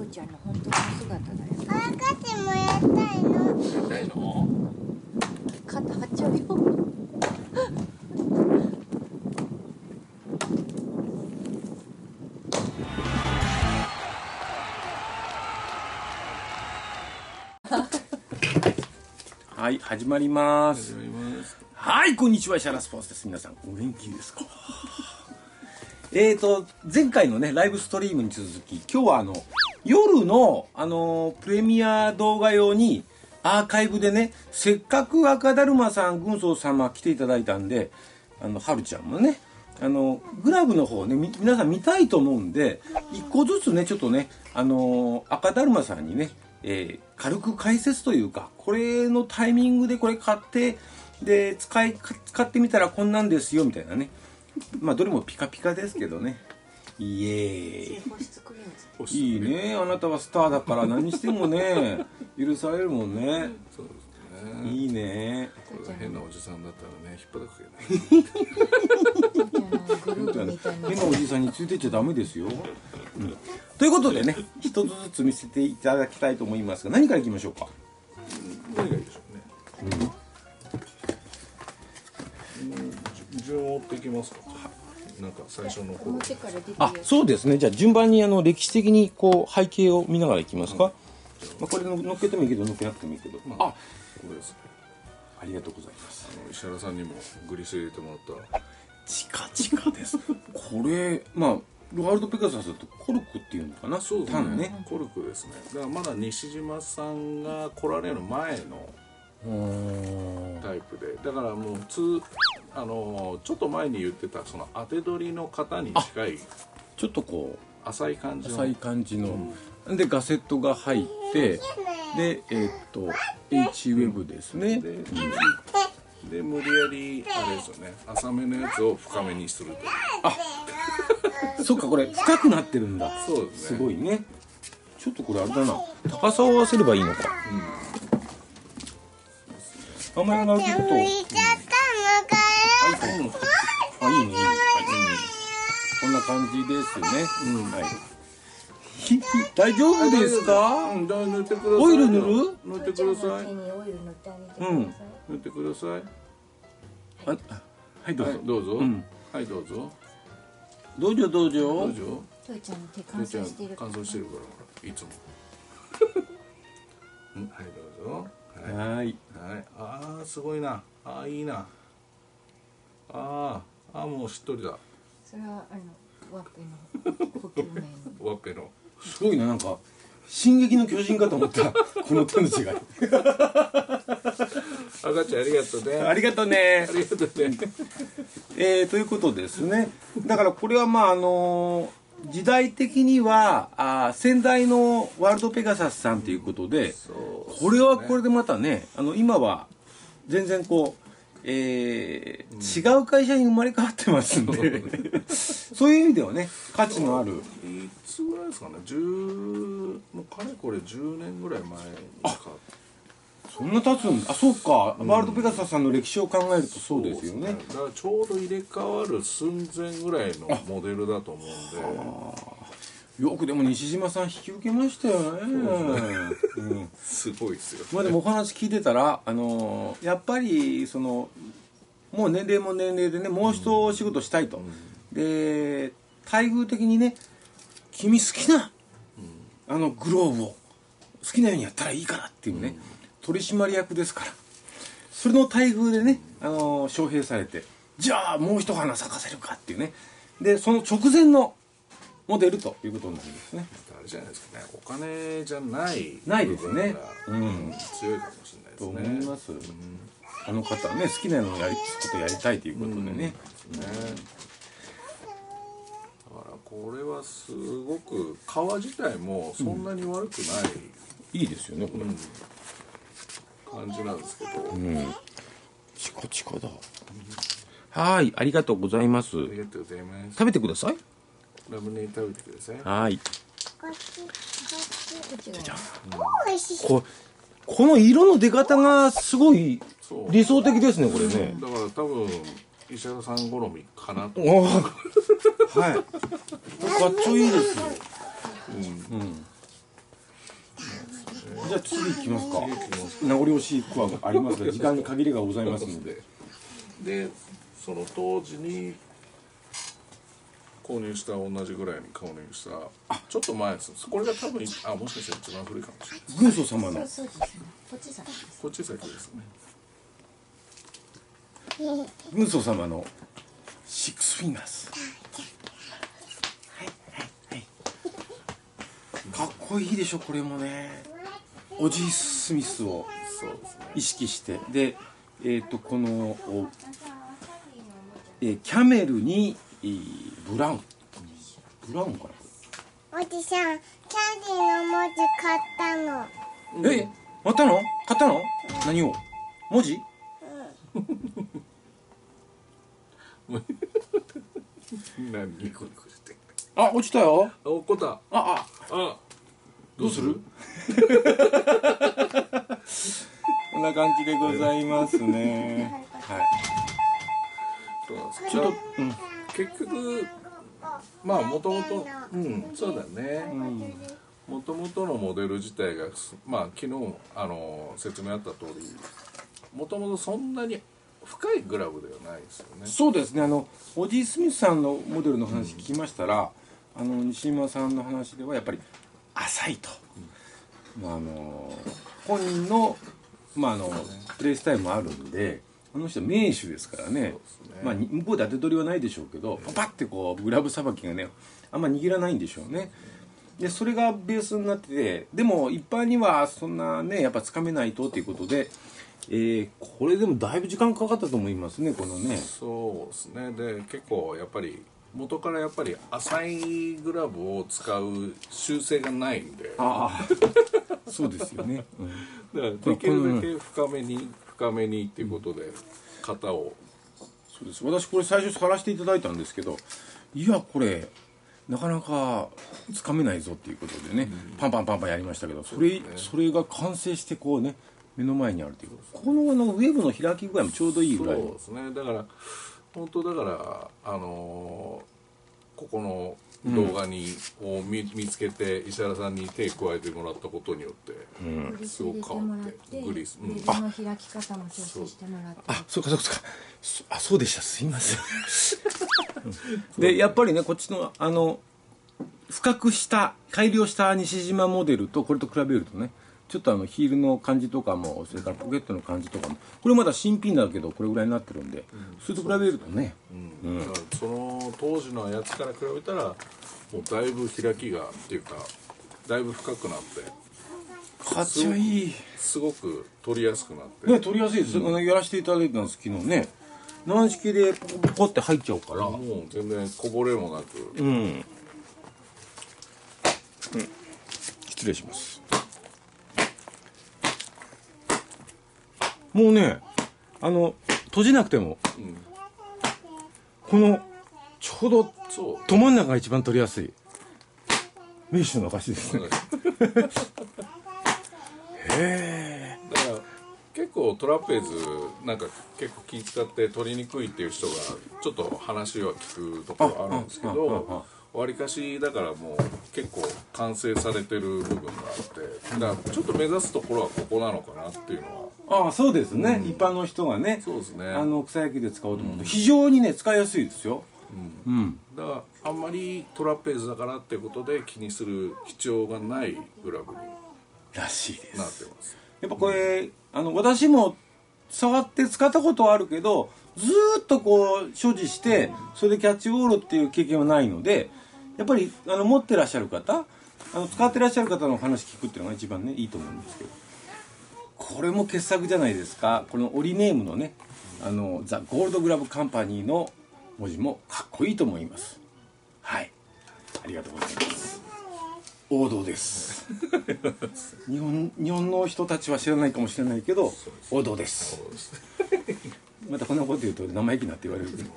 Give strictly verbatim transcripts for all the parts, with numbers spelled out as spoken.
ちゃんの本当の姿だよ。 赤ちゃんもやったいの。 やりたいの？ 肩張っちゃうよ。 はい、始まります。 始まります。 はい、こんにちは、石原スポーツです。皆さん、お元気ですか？えーと、前回のね、ライブストリームに続き、今日はあの、夜の、あの、プレミア動画用に、アーカイブでね、せっかく赤だるまさん、軍曹様来ていただいたんで、あの、はるちゃんもね、あの、グラブの方ね、み皆さん見たいと思うんで、一個ずつね、ちょっとね、あの、赤だるまさんにね、えー、軽く解説というか、これのタイミングでこれ買って、で、使い、使ってみたらこんなんですよ、みたいなね。まあ、どれもピカピカですけどね。イエーイ。いいね。あなたはスターだから何してもね、許されるもんね。 そうですね。 いいね。 これが変なおじさんだったらね、引っ張らなきゃいけない。 変なおじさんについてっちゃダメですよ。うん、ということでね、一つずつ見せていただきたいと思いますが、何からいきましょうか。 何がいいでしょうね。うん、順を追っていきますか。なんか最初の頃。 あ、そうですね。じゃあ順番にあの歴史的にこう背景を見ながらいきますか。うん、まあこれの乗っけてもいいけど乗っけなくてもいいけど。まあ、あ、 これですね。 ありがとうございます。 あの石原さんにもグリス入れてもらった。 チカチカです。これまあワールドペガサスだとコルクっていうのかな。 そうですね。 ねコルクですね。だからまだ西島さんが来られる前のタイプで、だからもうつあのちょっと前に言ってたその当て取りの型に近いちょっとこう浅い感じの浅い感じの、うん、でガセットが入ってでえー、っと H ウェブですね。で、うんで無理やりあれですよね、浅めのやつを深めにするという。 あそっか、これ深くなってるんだ。 そうですね。 すごいね。ちょっとこれあれだな、高さを合わせればいいのか。うん、あんまりなると、うん、あ、いいね、いいね、こんな感じですね。うん、はい。大丈夫ですか？ うん、塗ってください。 オイル塗る？ 塗ってください。 うん、 塗ってください。 あ、はい、どうぞ。 はい、どうぞ。うん、はい、どうぞ。 どうぞどうぞ。 どうぞ。 トイちゃんの手乾燥してる。 乾燥してるから、いつも。うん、はい、どうぞ。 はい。はい。はい、 ああ、すごいな。ああ、いいな。ああ、ああ、もうしっとりだ。 それはあのワッペの補給面の。 ワッペの。 すごいな、なんか進撃の巨人かと思ったこの手の違い。 赤ちゃんありがとうね。 ありがとうね。 ありがとうね。 えー、ということですね。だからこれはまああのー、時代的にはあ先代のワールドペガサスさんということで、うん、これはこれでまたね、あの今は全然こう、えーうん、違う会社に生まれ変わってますんでそういう意味ではね価値のある。 いつぐらいですかね、じゅうもうかれこれじゅうねんぐらい前に買って。 そんな経つんだ。あ、そうか、うん、ワールドペガサスさんの歴史を考えるとそうですよね。 だからちょうど入れ替わる寸前ぐらいのモデルだと思うんで、よくでも西島さん引き受けましたよね。 うん、すごいですよ、ね。 まあでもお話聞いてたら、あのー、やっぱりそのもう年齢も年齢でね、もう一仕事したいと、うん、で待遇的にね、君好きな、うん、あのグローブを好きなようにやったらいいからっていうね、うん、取締役ですから、それの待遇でね、あのー、招聘されて、じゃあもう一花咲かせるかっていうね、でその直前のモデルということになりますね。 あれじゃないですかね、お金じゃないないですね、うん、 強いかもしれないですね。 と思います、うん、あの方はね、好きなのをやりことやりたいということでね、うん、ね、だからこれはすごく革自体もそんなに悪くない、 うん、いいですよねこれ、うん、 感じなんですけど、うん、 チカチカだ、うん、はい、ありがとうございます。 ありがとうございます。 食べてください。 ラムネ食べてください。 はい。 こっちこっち。 じゃあ、 おいしい。 ここの色の出方がすごい理想的ですね、これね。 だから多分石原さん好みかなと。 はい。かっちょいいですよ。うん。うん。 じゃあ次行きますか。 次行きます名残惜しくはありますが時間に限りがございますので。 でその当時に購入した同じぐらいに購入したちょっと前です。これが多分あもしかしたら一番古いかもしれない。 軍曹様のそうそうですね。こっち先です。 こっち先ですね。 軍曹様のシックスフィンガーズ。はいはいはい。かっこいいでしょこれもね。オジー・スミスをそうですね。 意識してでえっ、とこのおえーキャメルにえーブラウンブラウンかな。 おじさん、キャンディーの文字買ったの。 え買ったの買ったの何を文字何ニコニコして。 あ落ちたよあ落っこった。 あああどうするこんな感じでございますねはいそうなんです。 ちょっとうん結局まあもともとうんそうだね。もともとのモデル自体がまあ昨日あの説明あった通りもともとそんなに深いグラブではないですよね。 そうですねあのオジー・スミスさんのモデルの話聞きましたら、あの西島さんの話ではやっぱり浅いと、まあ、あの本人の,、まあ、あのプレイスタイルもあるんであの人は名手ですからね、まあ、向こうで当て取りはないでしょうけどパパッてこうグラブさばきがねあんま握らないんでしょうね。でそれがベースになっててでも一般にはそんなねやっぱつかめないとっていうことで、えー、これでもだいぶ時間かかったと思いますねこのね。 そうですね。で結構やっぱり元からやっぱり浅いグラブを使う習性がないんで、 ああそうですよね、うん、 だからできるだけ深めに深めにっていうことで型をそうです私これ最初触らせていただいたんですけどいやこれなかなかつかめないぞっていうことでね、うん、パンパンパンパンやりましたけどそれ、ね、それが完成してこうね目の前にあるというこのあのウェブの開き具合もちょうどいいぐらい。 そうですね。だから本当だからあのー、ここの動画に、うん、を 見, 見つけて石原さんに手加えてもらったことによって、うん、すごく変わってグリス、 うん、ウェブの開き方も調整してもらってあそうかそうかそうかあそうでしたすいませんでやっぱりねこっちのあの深くした改良した西島モデルとこれと比べるとねちょっとあのヒールの感じとかもそれからポケットの感じとかもこれまだ新品だけどこれぐらいになってるんで、うん、それと比べるとね、 うんうん、だからその当時のやつから比べたらもうだいぶ開きがっていうかだいぶ深くなってかっちょいいすごく取りやすくなってね取りやすいです、うん、やらせていただいたんです昨日ね軟式でポコポコって入っちゃうからもう全然こぼれもなくうん、うん、失礼しますもうねあの閉じなくても、うん、このちょうどど真ん中が一番取りやすい名手の証ですねへえだから結構トラペズなんか結構気使って取りにくいっていう人がちょっと話は聞くところあるんですけどわりかしだからもう結構完成されてる部分があってだからちょっと目指すところはここなのかなっていうのはああそうですね、うん、一般の人がねそうですねあの草野球で使おうと思うと、うん、非常にね使いやすいですよ、 うんうん、だからあんまりトラペズだからっていうことで気にする必要がないグラブにらしいですなってます。 やっぱこれ、うん、あの私も触って使ったことはあるけどずーっとこう所持してそれでキャッチボールっていう経験はないのでやっぱりあの持ってらっしゃる方あの使ってらっしゃる方の話聞くっていうのが一番ねいいと思うんですけどこれも傑作じゃないですか。このオリネームのねあのザ・ゴールドグラブカンパニーの文字もかっこいいと思います。はいありがとうございます。王道です日本日本の人たちは知らないかもしれないけど王道ですまたこんなこと言うと生意気なって言われるけど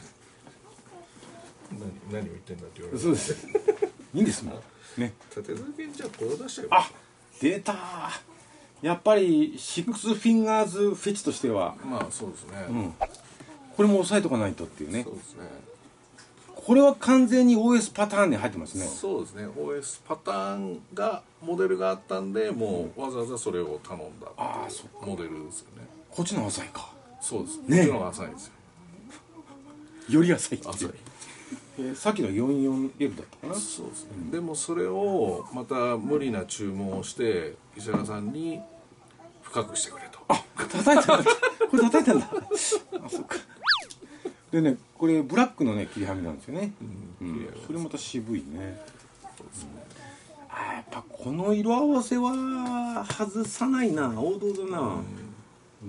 何, 何を言ってんだって言われるそうですいいんですもんね。 立て続けにじゃあこれを出しちゃえばあ出たやっぱりシックスフィンガーズフェチとしてはまあそうですね、 うん、これも押さえとかないとっていうね。 そうですねこれは完全に オーエス パターンに入ってますね。 そうですね。オーエス パターンがモデルがあったんで、もうわざわざそれを頼んだああ、そっか。 モデルですよね。 こっちの浅いか。 そうです。 ねこっちの方が浅いんですよ。 より浅いっていう。 浅い。 えーさっきの よんじゅうよんエル だったかな。 そうですね。でもそれをまた無理な注文をして石原さんに深くしてくれと。 あ、叩いたんだ。これ叩いたんだ。あ、そっか。でね、これブラックのね切りはみなんですよね。うん。それまた渋いね。 そうですね。 あ、やっぱこの色合わせは外さないな。王道だな。うん。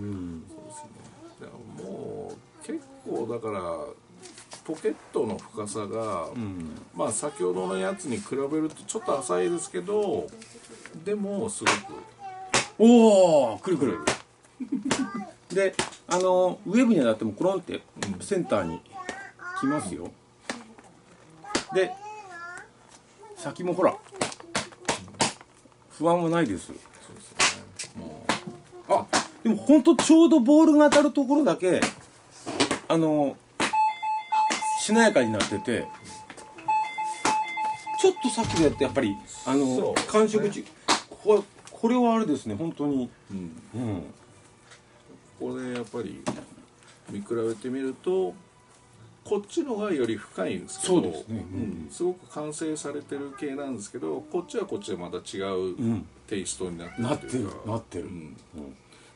そうですね。だからもう結構だからポケットの深さが、うん、まあ先ほどのやつに比べるとちょっと浅いですけど、でもすごくおおくるくるで、あのウェブになってもコロンってセンターに来ますよ。で先もほら不安はないです。そうですね。もうあ、でもほんとちょうどボールが当たるところだけあのしなやかになってて、ちょっとさっきのやってやっぱりあの感触値、これこれはあれですね本当に、うんうん、 これやっぱり見比べてみるとこっちのがより深いんですけど、 そうですね、 うん、すごく完成されてる系なんですけど、こっちはこっちでまた違うテイストになってるなってるなってる、うんうん、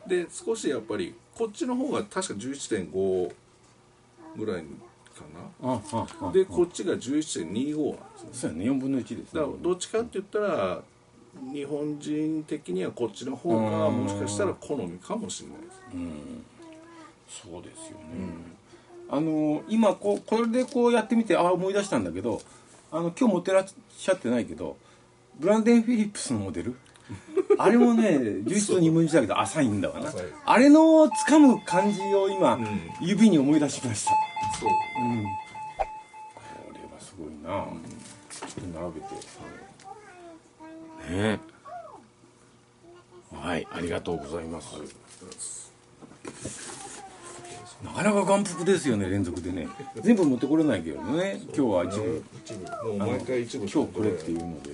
で少しやっぱりこっちの方が確か じゅういってんご ぐらいかな。ああでこっちが じゅういってんにじゅうご なんですね。 そうやね、よんぶんのいちですね。 だからどっちかって言ったら日本人的にはこっちの方がもしかしたら好みかもしれないです。 うん、そうですよね。うん、あの今こうこれでこうやってみてあ思い出したんだけど、あの今日持ってらっしゃってないけどブランデン・フィリップスのモデルあれもねじゅういちとにぶんのいちだけど浅いんだわな。あれの掴む感じを今、うん、指に思い出しました。そう、うん、これはすごいな、うん、ちょっと並べてね。はい、ありがとうございます。なかなか眼福ですよね、連続でね。全部持ってこれないけどね。今日は一部、 一部もう毎回一部今日これっていうので。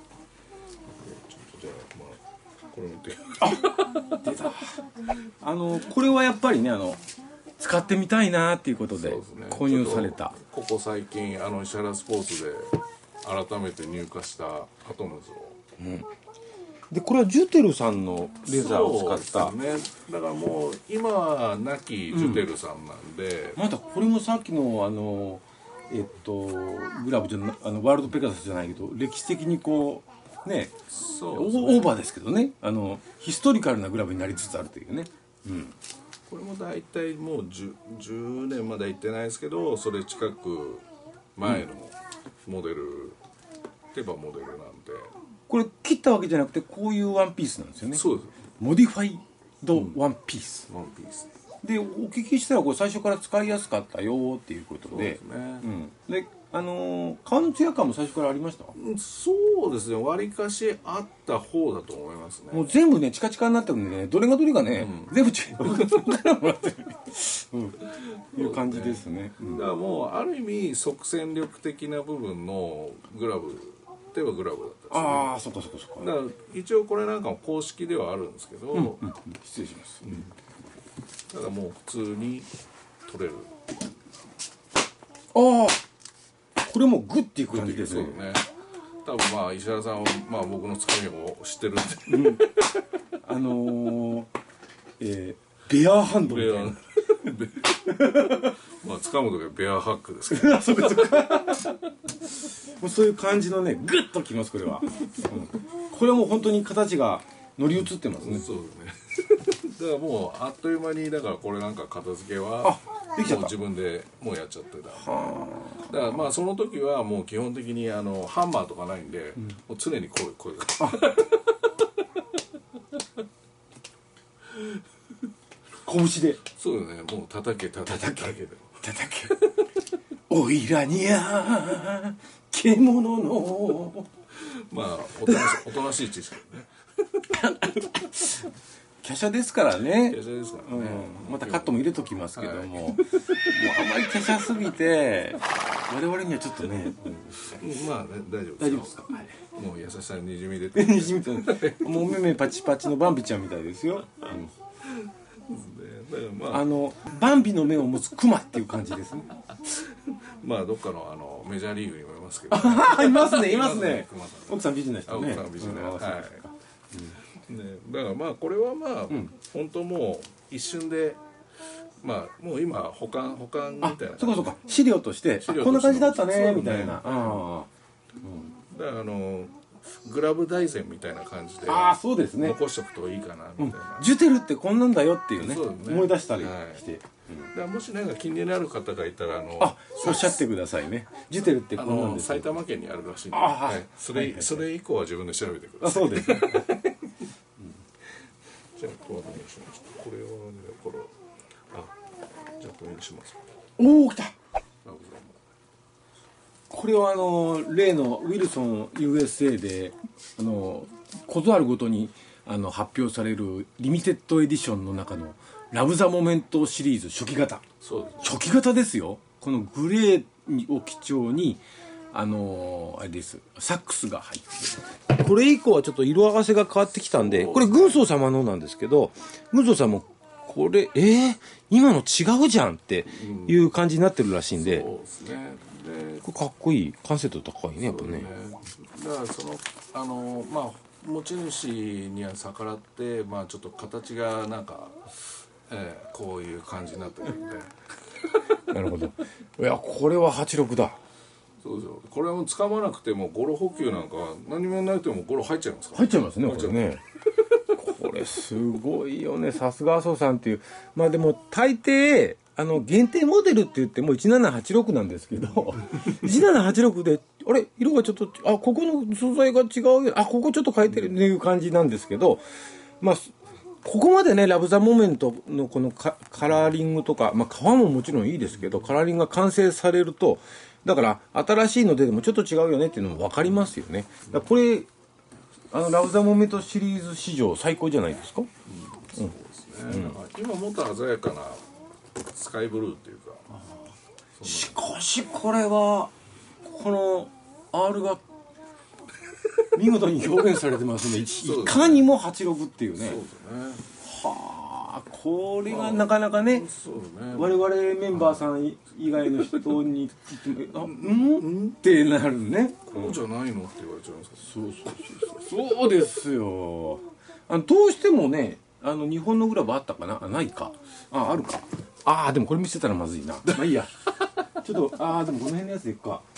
これ見て。 あ、出た。あのこれはやっぱりね、あの使ってみたいなっていうことで購入された。 ここ最近あの石原スポーツで改めて入荷したアトムズを。うん、 でこれはジュテルさんのレザーを使った。 そうですね。だからもう今は亡きジュテルさんなんで。 うん、またこれもさっきのあのえっとグラブじゃなあのワールドペガサスじゃないけど歴史的にこうね、そうですね、オーバーですけどね、あのヒストリカルなグラブになりつつあるというね。うん、 これも大体もう 10, じゅうねんまで行ってないですけど、それ近く前のモデル、うん、ってばモデルなんで。 これ切ったわけじゃなくてこういうワンピースなんですよね。 そうです。 モディファイドワンピース、 うん、ワンピースでお聞きしたらこれ最初から使いやすかったよっていうことで、 そうですね、 うん、であのー、顔のツヤ感も最初からありました？ そうですね、わりかしあった方だと思いますね。 もう全部ねチカチカになってるんでね、どれがどれがね、うん、全部違うからもらってる、うん、いう感じですね。うん、 だからもうある意味即戦力的な部分のグラブではグラブだったですね。 ああ、そっかそっかそっか。 だから一応これなんかも公式ではあるんですけど、うんうんうん、 失礼します、うん、 だからもう普通に取れる。 ああ、これもグッていく感じですね。 そうね。多分まあ石原さんはまあ僕のつかみを知ってるんで、うん、 あのー、えー、ベアハンドみたいな。 まあ掴む時はベアハックですけど。 そうかそうか。もうそういう感じのね、グッときますこれは。うん、これはもう本当に形が乗り移ってますね。 そうですね。だからもうあっという間にだからこれなんか片付けはできちゃった。 もう自分でもうやっちゃってた。はあ。だからまあその時はもう基本的にあのハンマーとかないんで、うん、もう常にこうこういう。 拳で。 そうよね。もう叩け叩け叩けで。 叩け。おいらにゃ獣の。 まあおとなしいおとなしい知識ね。 華奢ですからね。 華奢ですからね。 うん、またカットも入れときますけども、もうあまり華奢すぎて我々にはちょっとね、 まあね大丈夫大丈夫ですか。はい、 もう優しさににじみ出てにじみ出てもう目目パチパチのバンビちゃんみたいですよ。うん、 だからまああのバンビの目を持つクマっていう感じですね。 まあどっかのあのメジャーリーグにもいますけど、 いますねいますね。 熊さん奥さん美人な人ね。 奥さん美人な、 うんはい。ね、だからまあこれはまあ、うん、本当もう一瞬で。まあもう今保管保管みたいな、 そうかそうか、資料としてこんな感じだったねみたいな。あ、 うん、だからあのグラブ大全みたいな感じで、 ああそうですね、 残しておくといいかなみたいな、 うん、ジュテルってこんなんだよっていうね、 ね思い出したりして、 はい、うん、だからもしなんか気になる方がいたらあのあおっしゃってくださいね。ジュテルってこんなんです、 埼玉県にあるらしいんで、 あ、 はい、それ、はいはいはい、それ以降は自分で調べてください。 あ、そうです、ね、うん、 じゃあご案内しました。これはねこれじゃあこれにします。 おお来た。これはあの例のウィルソン ユーエスエー であのことあるごとにあの発表されるリミテッドエディションの中のラブ・ザ・モメントシリーズ初期型。 そうです、ね、 初期型ですよ。このグレーを基調にあのあれですサックスが入ってる。これ以降はちょっと色合わせが変わってきたんで、これ軍曹様のなんですけど、軍曹さんもこれえー、今の違うじゃんっていう感じになってるらしいんで、 うん、そうですね。でこれかっこいい、完成度高いねやっぱね。 ねだからそのあのまあ持ち主には逆らってまあちょっと形がなんか、えー、こういう感じになってるんでなるほど。いやこれははちじゅうろくだ。 そうですよ。これはもう掴まなくてもゴロ補給なんか何もなくてもゴロ入っちゃいますから、 入っちゃいますねこれね。これすごいよね、さすが麻生さんっていう。まあでも大抵あの限定モデルって言ってもいちななはちろくなんですけどいちななはちろくであれ色がちょっとあここの素材が違うよ、あここちょっと変えてるっていう感じなんですけど、まあここまでねラブ・ザ・モメントのこの カ, カラーリングとか、まあ皮ももちろんいいですけどカラーリングが完成されると、だから新しいのででもちょっと違うよねっていうのも分かりますよね。だこれあのラブ・ザ・モメントシリーズ史上最高じゃないですか。うん、 そうですね、うん、今もっと鮮やかなスカイブルーっていうか、 しかしこれはこの R が見事に表現されてますね。いかにもはちじゅうろくっていうね。 そうですね。 はあ、これがなかなかね、 そうね、 我々メンバーさん以外の人に言ってもあうんってなるね。 こうじゃないのって言われちゃうんですか。 そうそうそうそうですよ。あのどうしてもね、あの日本のグラブあったかな、あないか、ああるか、ああでもこれ見せたらまずいな、まあいいやちょっとああでもこの辺のやつでいくか。